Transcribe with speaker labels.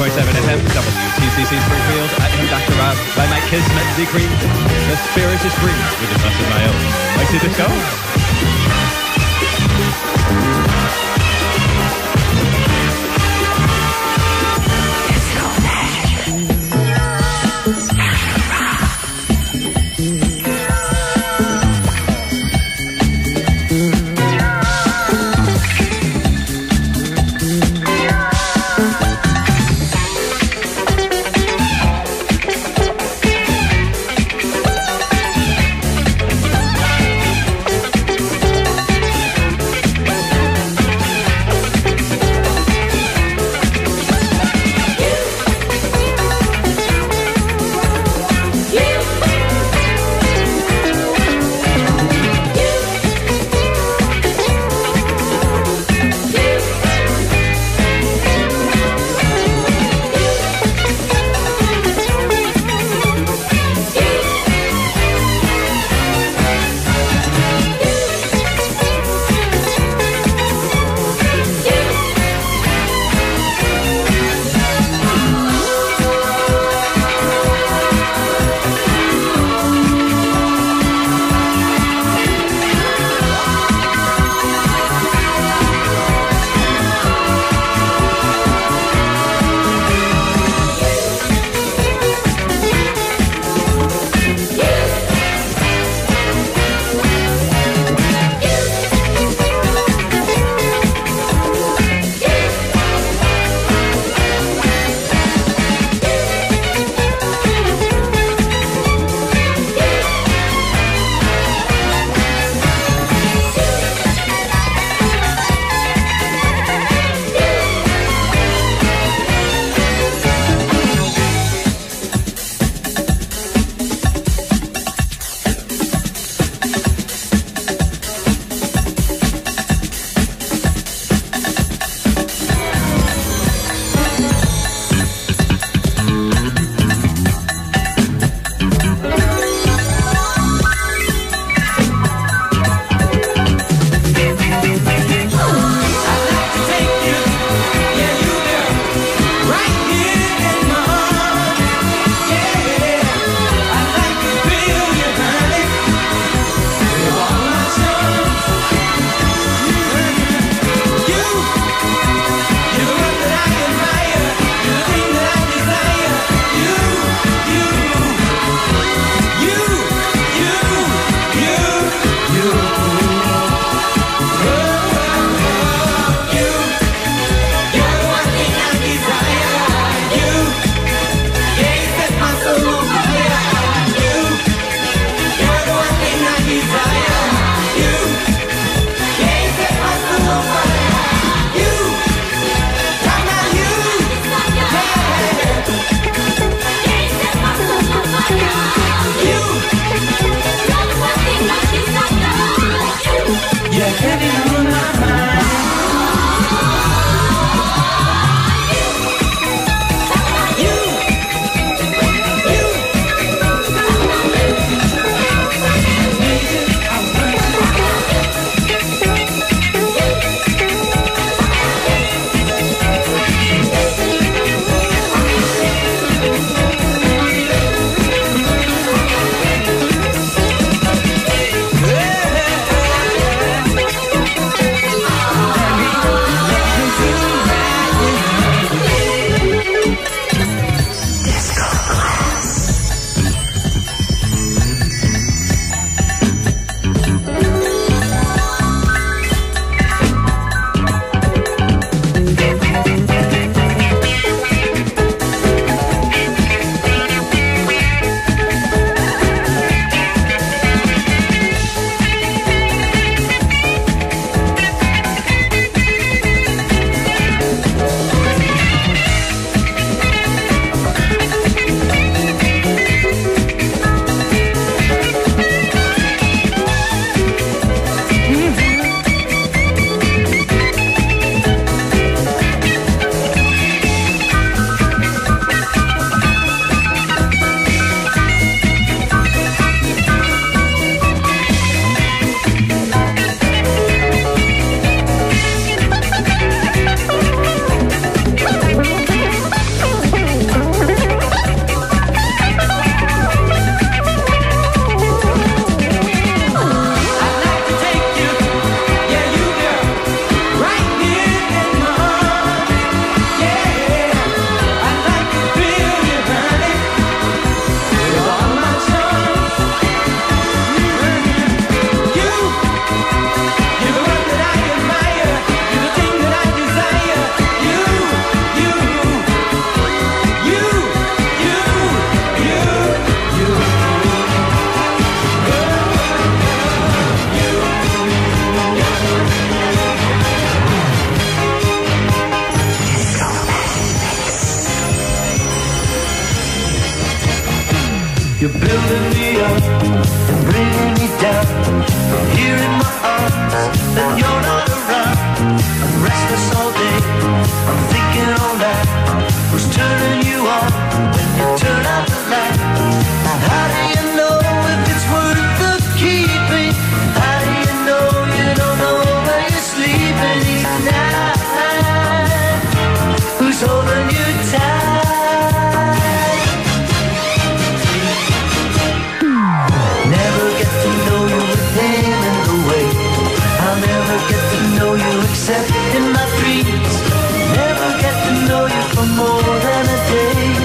Speaker 1: 104.7 FM, WTCC Springfield. I am Dr. Rob. By my kismet decree, the spirit is free with a glass of my own. Like to this go?
Speaker 2: You're building me up and bringing me down. Here in my arms, and you're not around. I'm restless all day, I'm thinking all night. Who's turning you on when you turn out the light? How do you know if it's worth the keeping? How do you know you don't know where you're sleeping each night? Who's holding you tight? Never get to know you with him in the way. I'll never get to know you except in my dreams. Never get to know you for more than a day.